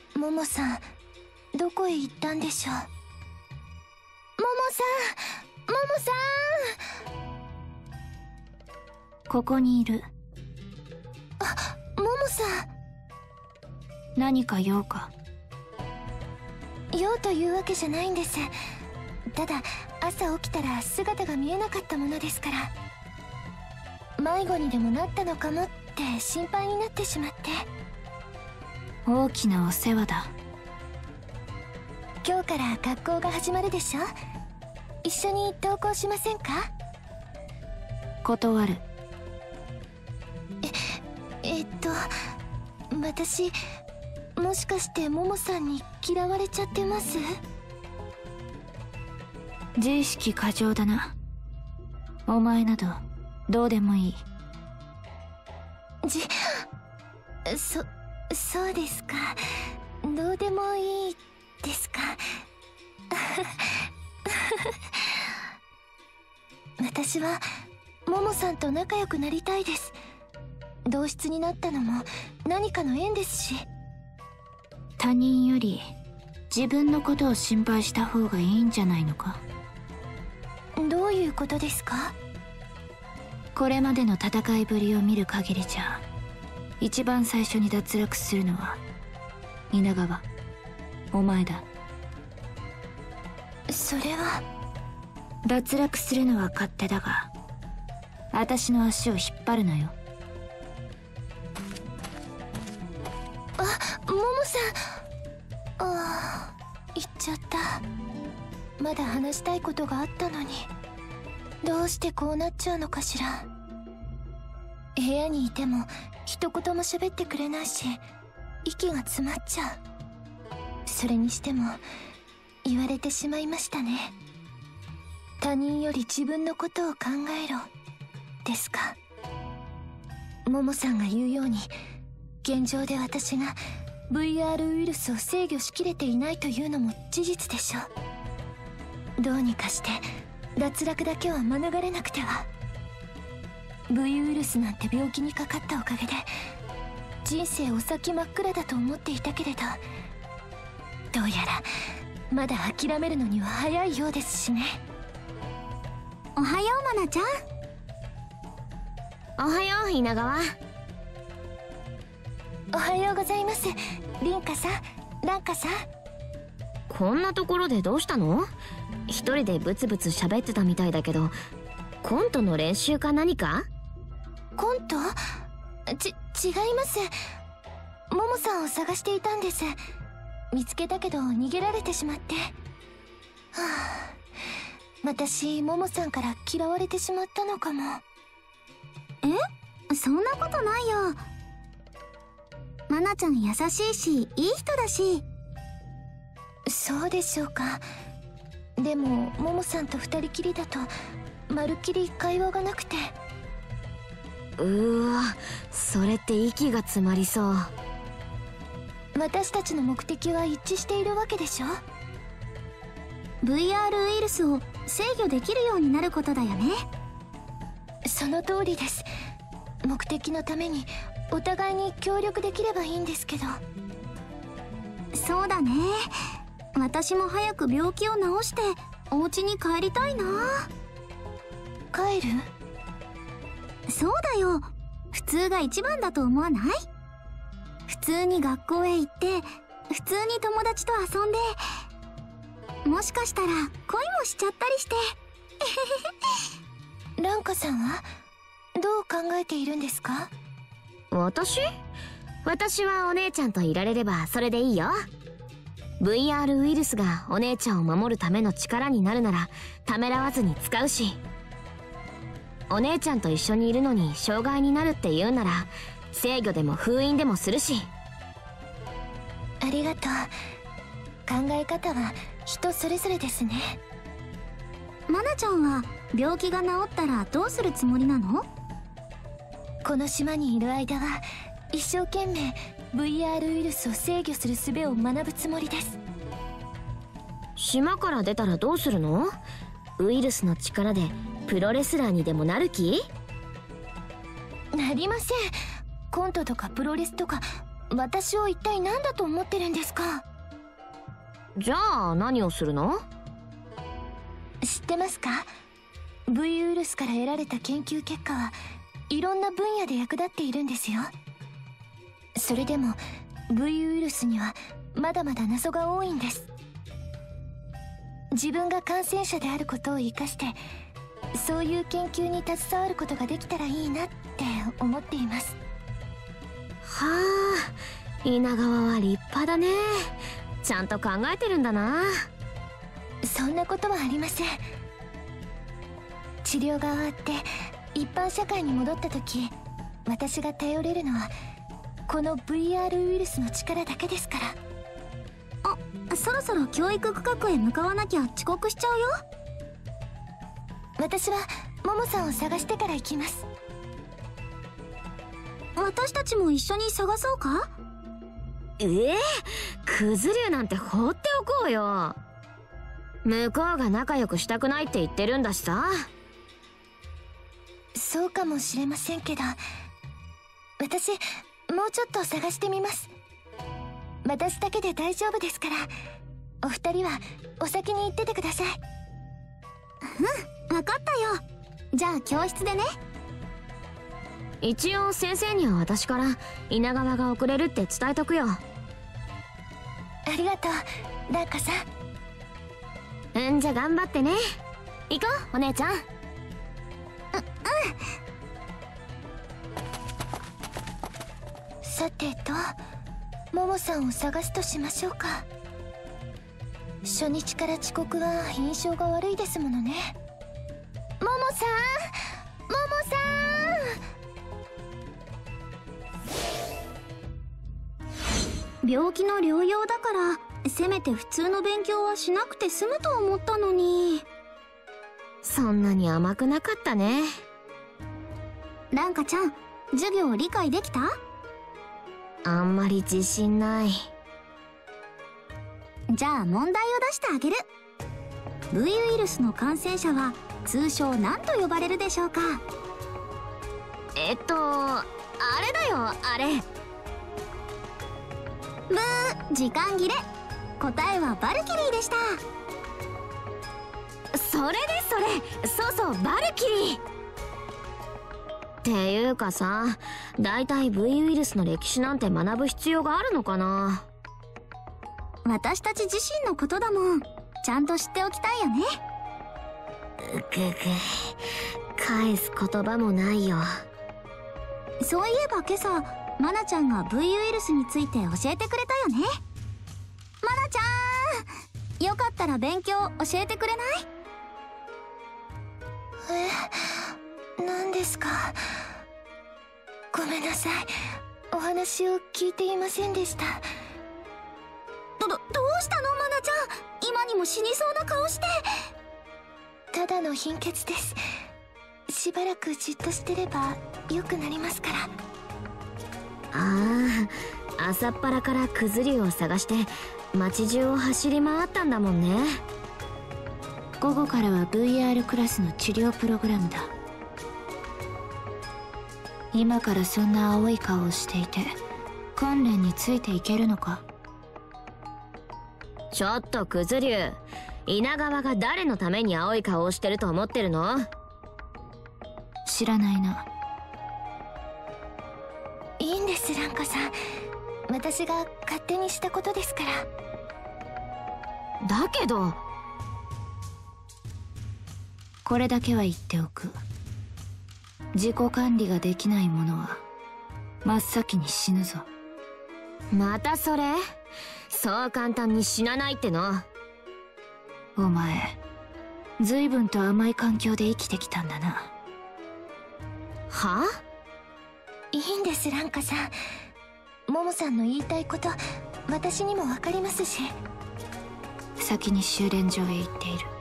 ももさん、どこへ行ったんでしょう。ももさん、ももさん。 ここにいる。 あ、ももさん。 何か用か？ 用というわけじゃないんです。ただ朝起きたら姿が見えなかったものですから、迷子にでもなったのかもって心配になってしまって。 大きなお世話だ。 今日から学校が始まるでしょ。一緒に登校しませんか？ 断る。 私、もしかしてももさんに嫌われちゃってます？ 自意識過剰だな。お前などどうでもいい。 そうですか。どうでもいいですか。私はももさんと仲良くなりたいです。同室になったのも何かの縁ですし。 他人より自分のことを心配した方がいいんじゃないのか？ どういうことですか？ これまでの戦いぶりを見る限りじゃ、一番最初に脱落するのは稲川、お前だ。 それは。 脱落するのは勝手だが、私の足を引っ張るなよ。 ももさん。ああ、行っちゃった。まだ話したいことがあったのに、どうしてこうなっちゃうのかしら。部屋にいても一言も喋ってくれないし、息が詰まっちゃう。それにしても言われてしまいましたね。他人より自分のことを考えろですか。ももさんが言うように、現状で私が VR ウイルスを制御しきれていないというのも事実でしょう。どうにかして脱落だけは免れなくては。 V ウイルスなんて病気にかかったおかげで人生お先真っ暗だと思っていたけれど、どうやらまだ諦めるのには早いようですしね。 おはよう、まなちゃん。おはよう、稲川。 おはようございます、凛花さん、蘭花さん。 こんなところでどうしたの？一人でブツブツ喋ってたみたいだけど、コントの練習か何か？ コント？違います。ももさんを探していたんです。見つけたけど逃げられてしまって。はあ、私ももさんから嫌われてしまったのかも。 そんなことないよ。まなちゃん優しいし、いい人だし。 そうでしょうか。でもももさんと二人きりだとまるっきり会話がなくて。 それって息が詰まりそう。 私たちの目的は一致しているわけでしょ。 VR ウイルスを制御できるようになることだよね。 その通りです。目的のためにお互いに協力できればいいんですけど。 そうだね。私も早く病気を治してお家に帰りたいな。 帰る？ そうだよ。普通が一番だと思わない？普通に学校へ行って普通に友達と遊んで、もしかしたら恋もしちゃったりして。 蘭花さんはどう考えているんですか？ 私はお姉ちゃんといられればそれでいいよ。 VR ウイルスがお姉ちゃんを守るための力になるならためらわずに使うし、お姉ちゃんと一緒にいるのに障害になるって言うなら制御でも封印でもするし。 ありがとう。考え方は人それぞれですね。 まなちゃんは病気が治ったらどうするつもりなの？ この島にいる間は一生懸命 VR ウイルスを制御する術を学ぶつもりです。 島から出たらどうするの？ウイルスの力でプロレスラーにでもなる気？ なりません。コントとかプロレスとか私を一体何だと思ってるんですか？ じゃあ何をするの？ 知ってますか？ V ウイルスから得られた研究結果はいろんな分野で役立っているんですよ。それでも V ウイルスにはまだまだ謎が多いんです。自分が感染者であることを生かしてそういう研究に携わることができたらいいなって思っています。 はあ、稲川は立派だね。ちゃんと考えてるんだな。 そんなことはありません。治療が終わって一般社会に戻った時、私が頼れるのはこの VR ウイルスの力だけですから。 あ、そろそろ教育区画へ向かわなきゃ遅刻しちゃうよ。 私はモモさんを探してから行きます。 私たちも一緒に探そうか？ クズ竜なんて放っておこうよ。向こうが仲良くしたくないって言ってるんだしさ。 そうかもしれませんけど、私もうちょっと探してみます。私だけで大丈夫ですから、お二人はお先に行っててください。 うん、分かったよ。じゃあ教室でね。 一応先生には私から稲川が遅れるって伝えとくよ。 ありがとう、ランカさん。 じゃあ頑張ってね。行こう、お姉ちゃん。 さてと、モモさんを探すとしましょうか。初日から遅刻は印象が悪いですものね。モモさん、モモさん。病気の療養だからせめて普通の勉強はしなくて済むと思ったのに。 そんなに甘くなかったね。 ランカちゃん、授業理解できた？ あんまり自信ない。 じゃあ問題を出してあげる。 V ウイルスの感染者は通称何と呼ばれるでしょうか？ あれだよ、あれ。 ブー、時間切れ。答えはバルキリーでした。 それですそれ、そうそう、バルキリーっていうかさ、だいたい V ウイルスの歴史なんて学ぶ必要があるのかな。 私たち自身のことだもん。ちゃんと知っておきたいよね。 返す言葉もないよ。 そういえば今朝マナちゃんが V ウイルスについて教えてくれたよね。マナちゃん、よかったら勉強教えてくれない？ 何ですか？ごめんなさい、お話を聞いていませんでした。 どうしたのマナちゃん、今にも死にそうな顔して。 ただの貧血です。しばらくじっとしてれば良くなりますから。 ああ、朝っぱらからクズ竜を探して街中を走り回ったんだもんね。 午後からは VR クラスの治療プログラムだ。今からそんな青い顔をしていて訓練についていけるのか？ ちょっとクズ竜、稲川が誰のために青い顔をしてると思ってるの？ 知らないな。 いいんです、ランカさん。私が勝手にしたことですから。 だけどこれだけは言っておく。自己管理ができない者は真っ先に死ぬぞ。 またそれ？そう簡単に死なないっての？ お前随分と甘い環境で生きてきたんだな。 は？ いいんです、ランカさん。モモさんの言いたいこと私にも分かりますし。 先に修練場へ行っている。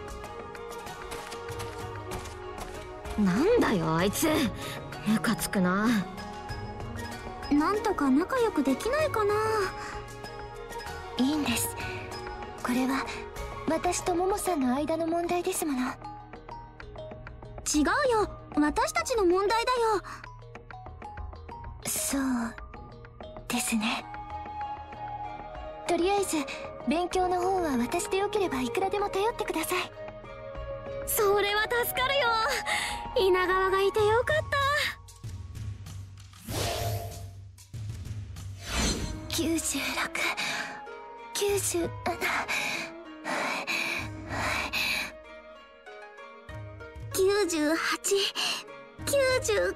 なんだよあいつ、ムカつくな。 なんとか仲良くできないかな。 いいんです、これは私とモモさんの間の問題ですもの。 違うよ、私たちの問題だよ。 そうですね。とりあえず勉強の方は私でよければいくらでも頼ってください。 それは助かるよ。稲川がいてよかった。 96、97、 98、99。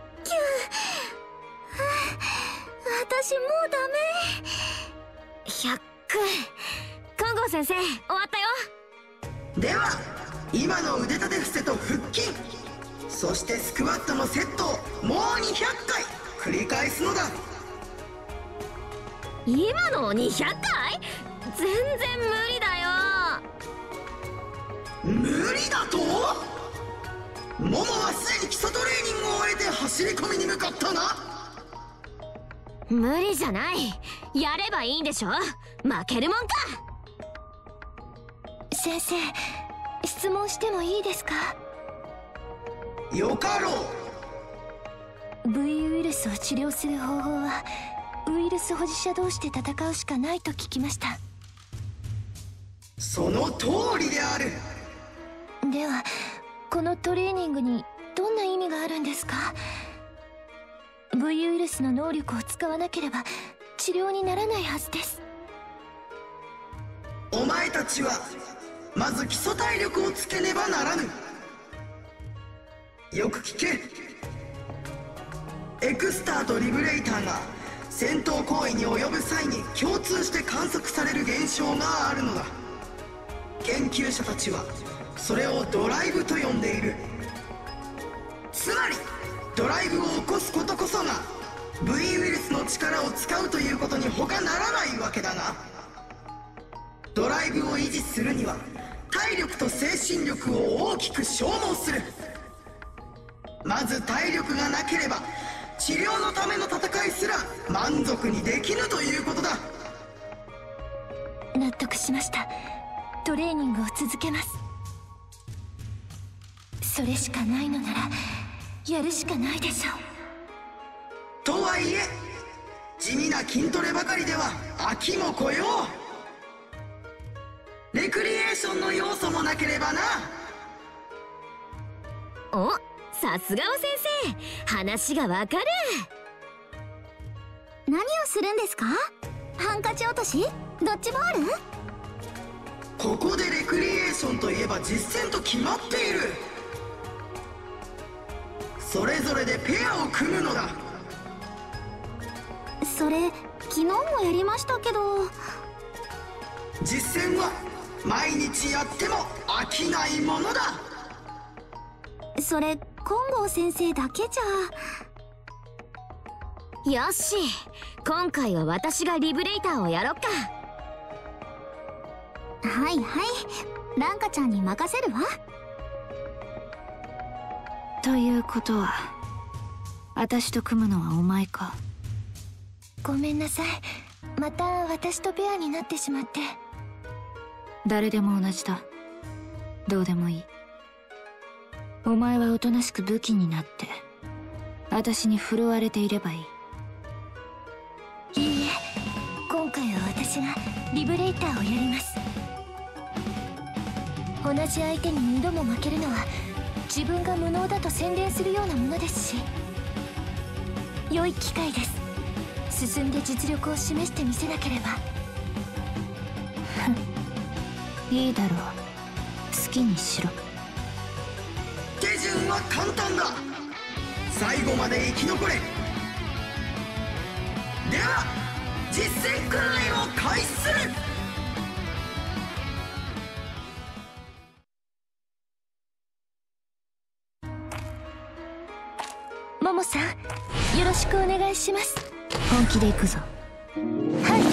私もうダメ。 100。金剛先生、終わったよ。 では今の腕立て伏せと腹筋、そしてスクワットのセットをもう200回繰り返すのだ。 今の200回？全然無理だよ。 無理だと？モモはすでに基礎トレーニングを終えて走り込みに向かったな。 無理じゃない。やればいいんでしょ。負けるもんか。 先生、質問してもいいですか？ よかろう。 V ウイルスを治療する方法はウイルス保持者同士で戦うしかないと聞きました。 その通りである。 ではこのトレーニングにどんな意味があるんですか？ V ウイルスの能力を使わなければ治療にならないはずです。 お前たちはまず基礎体力をつけねばならぬ。よく聞け。エクスターとリブレイターが戦闘行為に及ぶ際に共通して観測される現象があるのだ。研究者たちはそれをドライブと呼んでいる。つまりドライブを起こすことこそが V ウイルスの力を使うということに他ならないわけだが、ドライブを維持するには体力と精神力を大きく消耗する。まず体力がなければ治療のための戦いすら満足にできぬということだ。 納得しました。トレーニングを続けます。それしかないのならやるしかないでしょう。 とはいえ地味な筋トレばかりでは飽きもこよう。レクリエーションの要素もなければな。 お、さすがお先生、話がわかる。 何をするんですか？ハンカチ落とし？ドッジボール？ ここでレクリエーションといえば実践と決まっている。それぞれでペアを組むのだ。 それ昨日もやりましたけど。 実践は毎日やっても飽きないものだ。 それ金剛先生だけじゃ。 よし、今回は私がリブレイターをやろっか。 はいはい、ランカちゃんに任せるわ。 ということは私と組むのはお前か。 ごめんなさい、また私とペアになってしまって。 誰でも同じだ。どうでもいい。お前はおとなしく武器になって私に振るわれていればいい。 いいえ、今回は私がリブレイターをやります。同じ相手に2度も負けるのは自分が無能だと宣伝するようなものですし、良い機会です。進んで実力を示してみせなければ。 いいだろう、好きにしろ。 手順は簡単だ。最後まで生き残れ。では実践訓練を開始する。 モモさん、よろしくお願いします。 本気で行くぞ。 はい。